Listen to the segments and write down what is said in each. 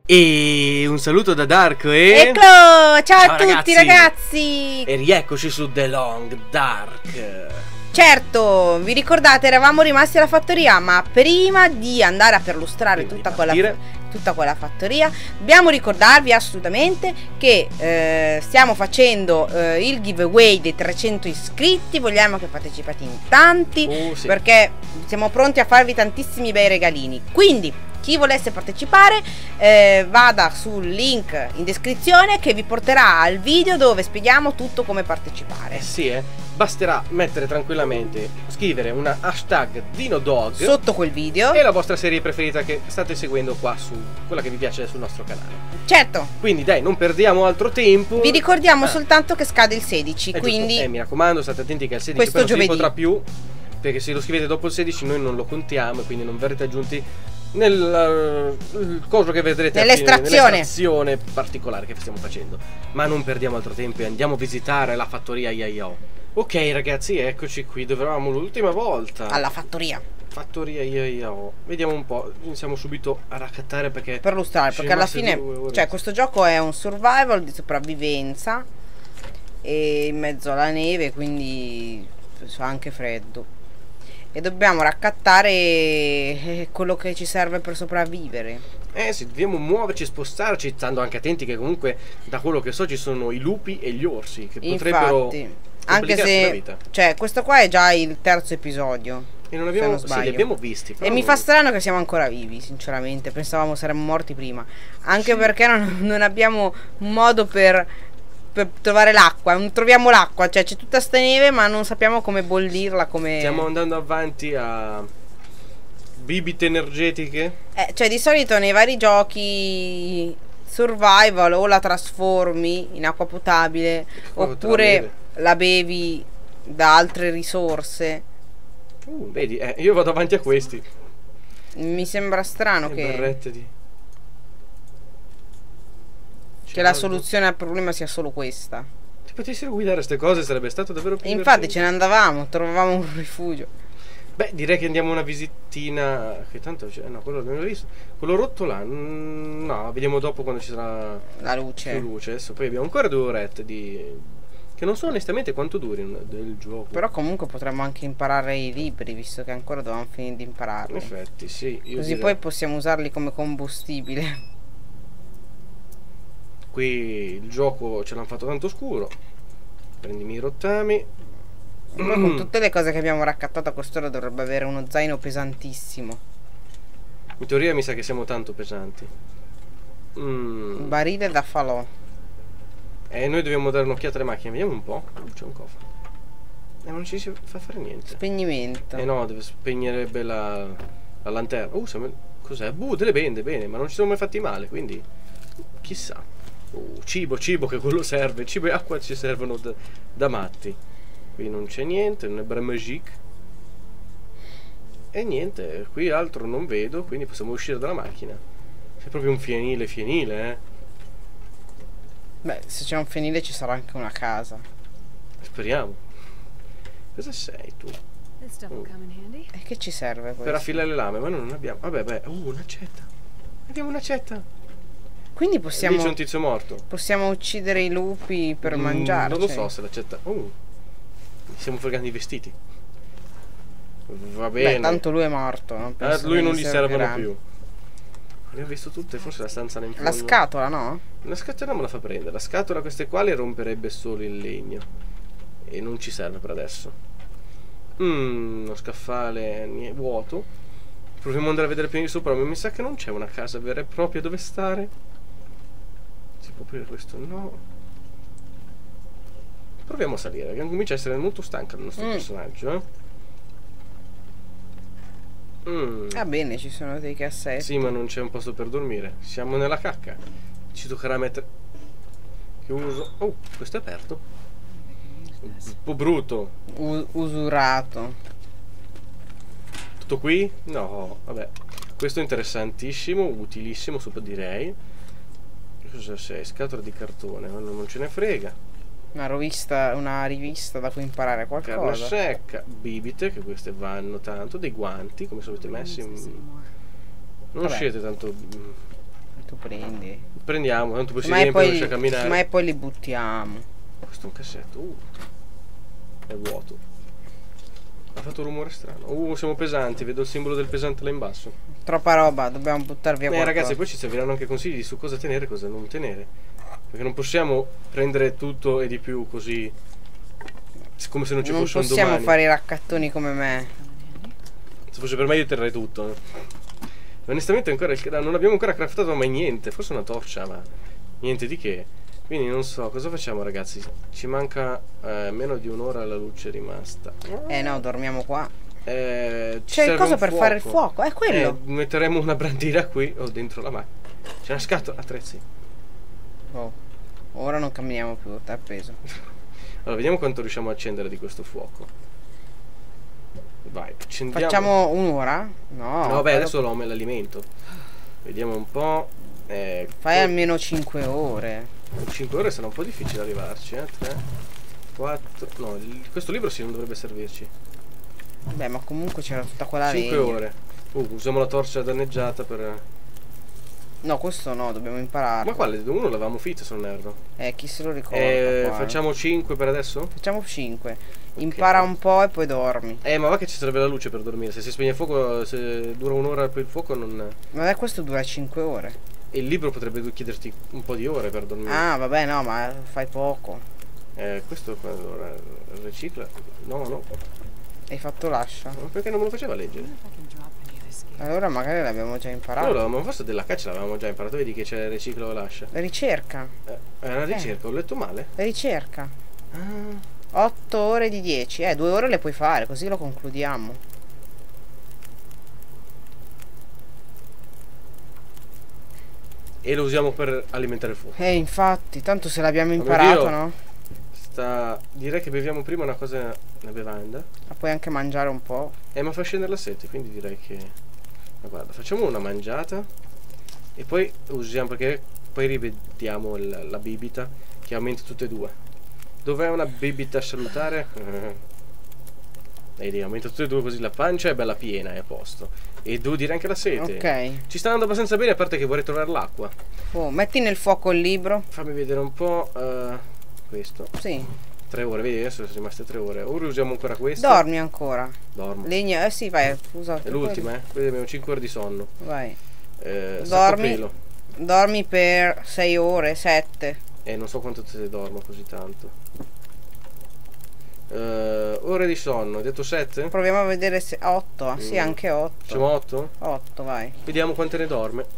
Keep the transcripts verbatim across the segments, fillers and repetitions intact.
E un saluto da Darko e... Eccolo! Ciao, ciao a tutti ragazzi. ragazzi! E rieccoci su The Long Dark. Certo, vi ricordate, eravamo rimasti alla fattoria, ma prima di andare a perlustrare tutta quella, tutta quella fattoria, dobbiamo ricordarvi assolutamente che eh, stiamo facendo eh, il giveaway dei trecento iscritti. Vogliamo che partecipate in tanti, oh, sì. perché siamo pronti a farvi tantissimi bei regalini. Quindi chi volesse partecipare eh, vada sul link in descrizione che vi porterà al video dove spieghiamo tutto come partecipare. Eh sì, eh. Basterà mettere tranquillamente, scrivere una hashtag DinoDog sotto quel video e la vostra serie preferita che state seguendo qua su quella che vi piace sul nostro canale. Certo. Quindi dai, non perdiamo altro tempo. Vi ricordiamo ah. soltanto che scade il sedici, eh, quindi eh, mi raccomando, state attenti che il sedici questo poi non si giovedì potrà più, perché se lo scrivete dopo il sedici noi non lo contiamo e quindi non verrete aggiunti nel uh, coso che vedrete nell'estrazione nell'estrazione particolare che stiamo facendo. Ma non perdiamo altro tempo e andiamo a visitare la fattoria Yayao. Ok ragazzi, eccoci qui dove eravamo l'ultima volta. Alla fattoria. Fattoria Yayao. Vediamo un po', iniziamo subito a raccattare perché per lustrare, perché alla fine, cioè, questo gioco è un survival di sopravvivenza e in mezzo alla neve, quindi fa anche freddo. E dobbiamo raccattare quello che ci serve per sopravvivere. Eh sì, dobbiamo muoverci, spostarci, stando anche attenti che comunque da quello che so ci sono i lupi e gli orsi che potrebbero infatti, anche se, cioè, questo qua è già il terzo episodio e non abbiamo, se non sì, li abbiamo visti. E mi fa strano che siamo ancora vivi, sinceramente. Pensavamo saremmo morti prima. Anche sì, perché non, non abbiamo un modo per, per trovare l'acqua. Non troviamo l'acqua, cioè c'è tutta sta neve ma non sappiamo come bollirla, come... Stiamo andando avanti a bibite energetiche. Eh, cioè di solito nei vari giochi survival o la trasformi in acqua potabile oppure la bevi da altre risorse. Uh, vedi, eh, io vado avanti a questi. Mi sembra strano Le che barrette di... che la soluzione al problema sia solo questa. Se potessero guidare queste cose sarebbe stato davvero più infatti ce ne andavamo, trovavamo un rifugio. Beh, direi che andiamo una visitina. Che tanto c'è. No, quello l'abbiamo visto. Quello rotto là. No, vediamo dopo quando ci sarà la luce. Più luce. Adesso poi abbiamo ancora due orette di. Che non so onestamente quanto duri del gioco. Però comunque potremmo anche imparare i libri, visto che ancora dobbiamo finire di impararli. In effetti, sì. Io Così direi. Poi possiamo usarli come combustibile. Qui il gioco ce l'hanno fatto tanto scuro. Prendimi i rottami. Poi con tutte le cose che abbiamo raccattato a quest'ora dovrebbe avere uno zaino pesantissimo. In teoria mi sa che siamo tanto pesanti. mm. Barile da falò. E eh, noi dobbiamo dare un'occhiata alle macchine. Vediamo un po'. C'è un cofano. E eh, non ci si fa fare niente. Spegnimento. Eh no, deve spegnerebbe la, la lanterna. Uh, cos'è? Buh, delle bende, bene. Ma non ci siamo mai fatti male, quindi chissà. Uh, cibo, cibo, che quello serve. Cibo e acqua ci servono da, da matti. Qui non c'è niente, non è bra magique. E niente, qui altro non vedo, quindi possiamo uscire dalla macchina. C'è proprio un fienile, fienile, eh. Beh, se c'è un fienile ci sarà anche una casa. Speriamo. Cosa sei tu? Uh. E che ci serve questo? Per affilare le lame, ma noi non abbiamo. Vabbè, beh, uh, un'accetta. Abbiamo un'accetta. Quindi possiamo. Lì c'è un tizio morto. Possiamo uccidere i lupi per mm, mangiarci. Non lo so se l'accetta. Uh. Stiamo fregando i vestiti. Va bene. Beh, tanto lui è morto. Non a lui non gli servono più. Le ho visto tutte, forse la stanza nel fondo. La scatola, no? La scatola me la fa prendere. La scatola queste qua le romperebbe solo il legno. E non ci serve per adesso. Mmm, uno scaffale vuoto. Proviamo ad andare a vedere più di sopra, ma mi sa che non c'è una casa vera e propria dove stare. Si può aprire questo? No. Proviamo a salire, perché comincia a essere molto stanca il nostro mm. personaggio, eh? Mm. Va bene, ci sono dei cassetti. Sì, ma non c'è un posto per dormire. Siamo nella cacca. Ci toccherà mettere. Chiuso. Oh, questo è aperto. Un po' brutto. U usurato. Tutto qui? No, vabbè. Questo è interessantissimo, utilissimo, super direi. Cosa sei? Scatola di cartone, ma non ce ne frega. Una rivista, una rivista da cui imparare qualcosa. Carne secca, bibite, che queste vanno tanto, dei guanti, come se avete messi. Non Vabbè. scegliete tanto Tu prendi. Prendiamo, tanto poi si Ma e riempie, poi, non riesce a camminare. ma e poi li buttiamo. Questo è un cassetto. Uh. È vuoto. Ha fatto un rumore strano. Uh, siamo pesanti, vedo il simbolo del pesante là in basso. Troppa roba, dobbiamo buttar via Eh qualcosa. ragazzi, poi ci serviranno anche consigli su cosa tenere e cosa non tenere. Perché non possiamo prendere tutto e di più così, come se non ci non fosse un domani. possiamo fare i raccattoni come me. Se fosse per me io terrei tutto. Onestamente ancora il, non abbiamo ancora craftato mai niente. Forse una torcia, ma niente di che. Quindi non so, cosa facciamo ragazzi? Ci manca eh, meno di un'ora alla luce rimasta. Eh no, dormiamo qua. Eh, C'è il coso per fare il fuoco, è quello. Eh, metteremo una brandina qui o dentro la macchina. C'è una scatola, attrezzi. Oh, ora non camminiamo più, t'è appeso. Allora, vediamo quanto riusciamo a accendere di questo fuoco. Vai, accendiamo. Facciamo un'ora? No. No, vabbè, adesso lo l'alimento. Vediamo un po'. Eh, Fai poi... almeno cinque ore. cinque ore sarà un po' difficile arrivarci, eh. tre, quattro. No, il, questo libro sì non dovrebbe servirci. Beh, ma comunque c'era tutta quella cinque legna. ore. Uh, usiamo la torcia danneggiata per. No, questo no, dobbiamo imparare. Ma quale? Uno l'avevamo fitta, se non erro. Eh, chi se lo ricorda? Eh, qua, facciamo eh. cinque per adesso? Facciamo cinque. Impara okay. un po' e poi dormi. Eh, ma va che ci sarebbe la luce per dormire. Se si spegne il fuoco, se dura un'ora poi il fuoco non. Ma questo dura cinque ore. E il libro potrebbe chiederti un po' di ore per dormire. Ah, vabbè, no, ma fai poco. Eh, questo allora ricicla. No, no. Hai fatto lascia. Ma perché non me lo faceva leggere? Allora magari l'abbiamo già imparato. Allora, ma forse della caccia l'avevamo già imparato. Vedi che c'è riciclo o lascia. La ricerca. Eh, è una ricerca, eh. Ho letto male. La ricerca. Ah. otto ore di dieci. Eh, due ore le puoi fare, così lo concludiamo. E lo usiamo per alimentare il fuoco. Eh, infatti, tanto se l'abbiamo imparato, no? Sta... Direi che beviamo prima una cosa, una bevanda. La puoi anche mangiare un po'. Eh, ma fa scendere la sete, quindi direi che... Ma guarda, facciamo una mangiata e poi usiamo, perché poi rivediamo la, la bibita che aumenta tutte e due. Dov'è una bibita salutare? E aumenta tutte e due, così la pancia è bella piena, è a posto. E devo dire anche la sete. Ok. Ci sta andando abbastanza bene, a parte che vorrei trovare l'acqua. Oh, metti nel fuoco il libro. Fammi vedere un po'. Uh, questo. Sì. Tre ore, vedi, adesso sono rimaste tre ore. Ora usiamo ancora questo. Dormi ancora. Dormo. Legna, eh sì, vai, usa. È l'ultima, eh. Quindi abbiamo cinque ore di sonno. Vai. Eh, dormi. Dormi per sei ore, sette. Eh, non so quanto te dormo così tanto. Uh, ore di sonno, hai detto sette? Proviamo a vedere se otto, mm. Sì, anche otto. Siamo otto? otto, vai. Vediamo quante ne dorme.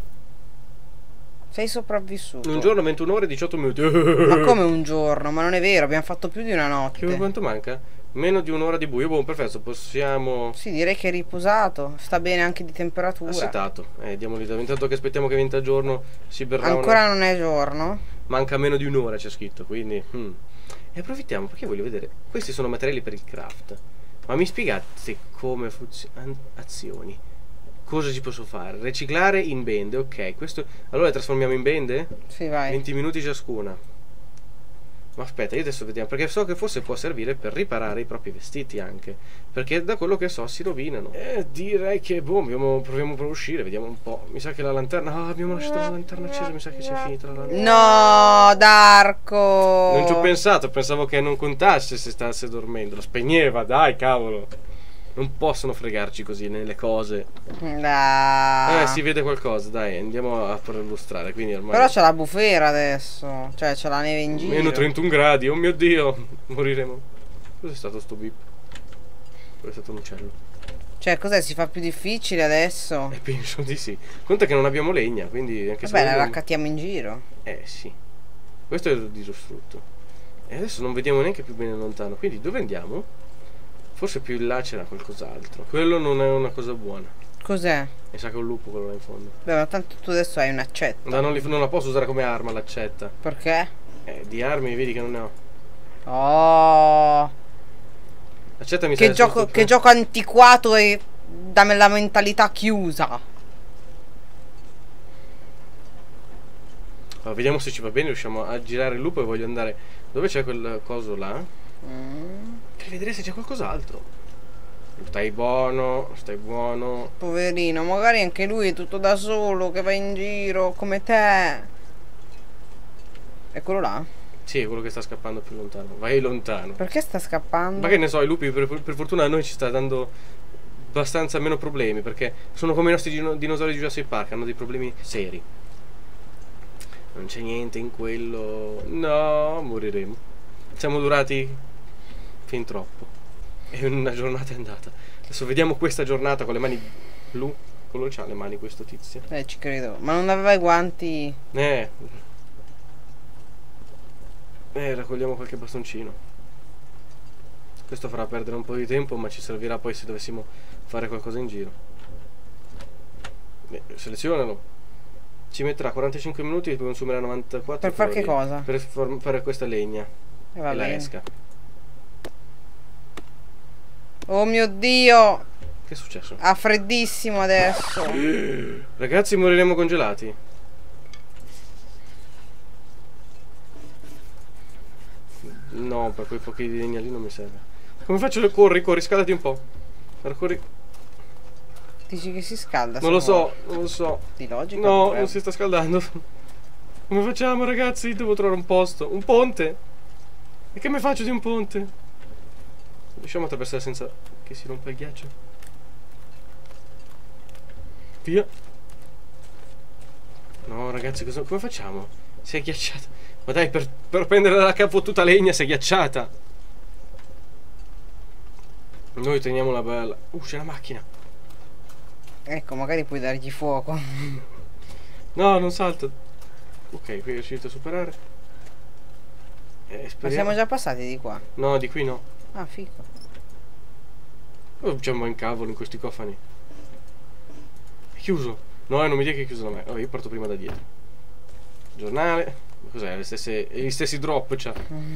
Sei sopravvissuto. Un giorno, ventuno ore, diciotto minuti. Ma come un giorno? Ma non è vero, abbiamo fatto più di una notte. Che quanto manca? Meno di un'ora di buio. Buon, perfetto, possiamo... Sì, direi che è riposato. Sta bene anche di temperatura. Assetato. Eh, diamogli da... Intanto che aspettiamo che venta giorno si berrà. Ancora una... non è giorno? Manca meno di un'ora, c'è scritto, quindi... Hmm. E approfittiamo, perché voglio vedere. Questi sono materiali per il craft. Ma mi spiegate come funzionano? Azioni. Cosa ci posso fare? Riciclare in bende, ok. Questo... Allora le trasformiamo in bende? Sì, vai. venti minuti ciascuna. Ma aspetta, io adesso vediamo, perché so che forse può servire per riparare i propri vestiti anche. Perché da quello che so si rovinano. Eh, direi che boh, abbiamo, proviamo a uscire, vediamo un po'. Mi sa che la lanterna... Ah, abbiamo lasciato la lanterna accesa, mi sa che c'è finita la lanterna. No, Darko! Non ci ho pensato, pensavo che non contasse se stesse dormendo. Lo spegneva, dai, cavolo. Non possono fregarci così nelle cose. Dai. Eh, si vede qualcosa, dai, andiamo a perlustrare. Quindi ormai... Però c'è la bufera adesso. Cioè c'è la neve in giro. Meno trentuno gradi, oh mio Dio. Moriremo. Cos'è stato sto bip? Quello è stato un uccello. Cioè cos'è, si fa più difficile adesso? Eh, penso di sì. Conta che non abbiamo legna, quindi anche se... Vabbè, la abbiamo... raccattiamo in giro. Eh sì. Questo è il disfrutto. E adesso non vediamo neanche più bene lontano. Quindi dove andiamo? Forse più in là c'era qualcos'altro. Quello non è una cosa buona. Cos'è? Mi sa che è un lupo quello là in fondo. Beh, ma tanto tu adesso hai un'accetta. Ma non, li, non la posso usare come arma l'accetta. Perché? Eh, di armi vedi che non ne ho. Oh. L'accetta mi che gioco, che gioco antiquato e da mentalità chiusa. Allora, vediamo se ci va bene. Riusciamo a girare il lupo e voglio andare. Dove c'è quel coso là? Mm. Per vedere se c'è qualcos'altro. Stai buono, stai buono. Poverino, magari anche lui è tutto da solo, che va in giro come te. È quello là? Sì, è quello che sta scappando più lontano. Vai lontano. Perché sta scappando? Ma che ne so, i lupi per, per fortuna a noi ci sta dando abbastanza meno problemi, perché sono come i nostri dino, dinosauri di Jurassic Park, hanno dei problemi seri. Non c'è niente in quello. No, moriremo. Siamo durati fin troppo. E una giornata è andata. Adesso vediamo questa giornata con le mani blu. Quello c'ha le mani questo tizio. Eh, ci credo. Ma non aveva i guanti? Eh. Eh, raccogliamo qualche bastoncino. Questo farà perdere un po' di tempo, ma ci servirà poi se dovessimo fare qualcosa in giro. Beh, selezionalo. Ci metterà quarantacinque minuti e poi consumerà novantaquattro. Per fare che cosa? Per fare questa legna. E va e la bene. esca. Oh mio Dio! Che è successo? Ha freddissimo adesso. Ragazzi, moriremo congelati. No, per quei pochi di legna lì non mi serve. Come faccio? Corri, corri, scaldati un po'. Corri. Dici che si scalda? Non lo so, non lo so. Di logica? No, potrebbe. non si sta scaldando. Come facciamo, ragazzi? Devo trovare un posto. Un ponte. E che me faccio di un ponte? Riusciamo a attraversare senza che si rompa il ghiaccio? Via. No, ragazzi, cosa, come facciamo? Si è ghiacciata. Ma dai, per, per prendere la fottuta legna si è ghiacciata. Noi teniamo la bella. Uh, c'è la macchina. Ecco, magari puoi dargli fuoco. No, non salta. Ok, qui è riuscito a superare. Eh, Ma siamo già passati di qua. No, di qui no. Ah, fico. Oh, c'è un buon cavolo in questi cofani. È chiuso. No, non mi dica che è chiuso da me. Oh, io parto prima da dietro. Giornale. Cos'è? Le stesse, gli stessi drop c'ha.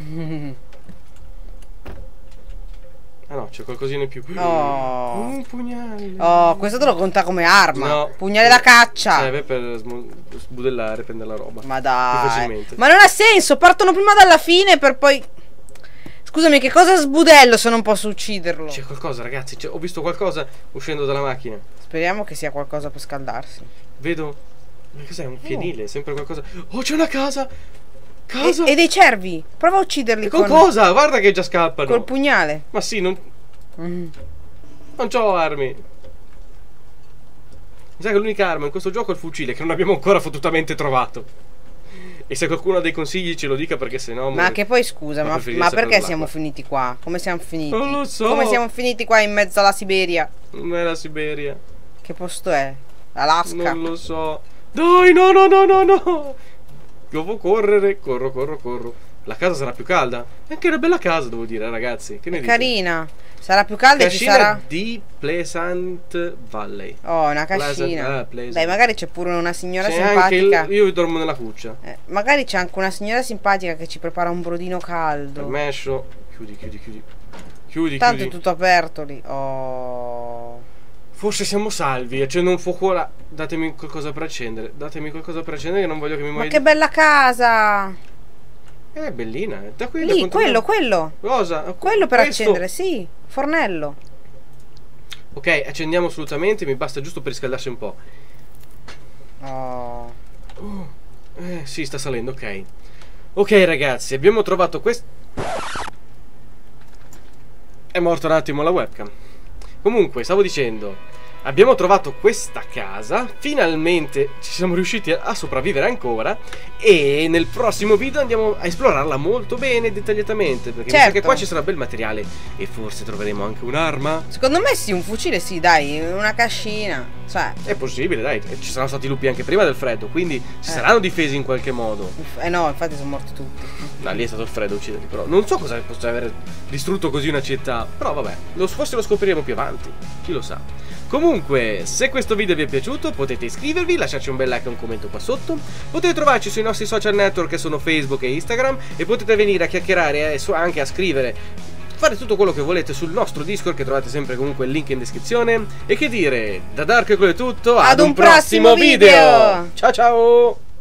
Ah no, c'è qualcosina in più. Oh. Un pugnale. Oh, questo te lo conta come arma. No. Pugnale da caccia. Serve per sbudellare, prendere la roba. Ma Più dai. facilmente. Ma non ha senso. Partono prima dalla fine per poi... Scusami, che cosa sbudello se non posso ucciderlo? C'è qualcosa, ragazzi. Ho visto qualcosa uscendo dalla macchina. Speriamo che sia qualcosa per scaldarsi. Vedo. Ma cos'è? Un fienile? Sempre qualcosa. Oh, c'è una casa. Casa. E, e dei cervi. Prova a ucciderli E con, con cosa? Guarda che già scappano. Col pugnale. Ma sì, non. Mm. Non c'ho armi. Mi sa che l'unica arma in questo gioco è il fucile, che non abbiamo ancora fottutamente trovato. E se qualcuno ha dei consigli ce lo dica, perché sennò. Ma che poi scusa, ma ma, preferirei ma sapere perché l'acqua. siamo finiti qua? Come siamo finiti? Non lo so. Come siamo finiti qua in mezzo alla Siberia? Non è la Siberia. Che posto è? Alaska? Non lo so. Dai, no, no, no, no, no. Devo correre. Corro, corro, corro. La casa sarà più calda. È anche una bella casa, devo dire, ragazzi. Che ne È dite? carina. Sarà più calda e ci Cascina sarà... di Pleasant Valley. Oh, una Pleasant- cascina. ah, Pleasant. Dai, magari c'è pure una signora C'è anche simpatica. il- io dormo nella cuccia. Eh, magari c'è anche una signora simpatica che ci prepara un brodino caldo. Permesso. Chiudi, chiudi, chiudi. Chiudi, Tanto chiudi. è tutto aperto lì. Oh. Forse siamo salvi. Accendo un fuoco là. Datemi qualcosa per accendere. Datemi qualcosa per accendere, che non voglio che mi Ma muoia. che bella casa! Eh, è bellina. eh. Da qui da Lì, quanto- quello, quello. Cosa? Quello per Questo? accendere, sì. Fornello. Ok, accendiamo assolutamente. Mi basta giusto per riscaldarsi un po'. Oh. Oh, eh, sì, sta salendo, ok. Ok, ragazzi, abbiamo trovato questo. È morto un attimo la webcam. Comunque, stavo dicendo, abbiamo trovato questa casa. Finalmente ci siamo riusciti a, a sopravvivere ancora. E nel prossimo video andiamo a esplorarla molto bene, dettagliatamente, perché mi sa che Certo. qua ci sarà bel materiale. E forse troveremo anche un'arma. Secondo me sì, un fucile sì, dai, una cascina. Cioè, È possibile, dai, ci saranno stati lupi anche prima del freddo, quindi si Eh. saranno difesi in qualche modo. eh no, infatti sono morti tutti. No, lì è stato il freddo a ucciderli, però non so cosa possa aver distrutto così una città. Però vabbè, lo, forse lo scopriremo più avanti, chi lo sa. Comunque, se questo video vi è piaciuto, potete iscrivervi, lasciarci un bel like e un commento qua sotto. Potete trovarci sui nostri social network, che sono Facebook e Instagram, e potete venire a chiacchierare e so- anche a scrivere, fare tutto quello che volete sul nostro Discord, che trovate sempre comunque il link in descrizione. E che dire, da Dark è tutto, ad, Ad un prossimo video! Ciao ciao!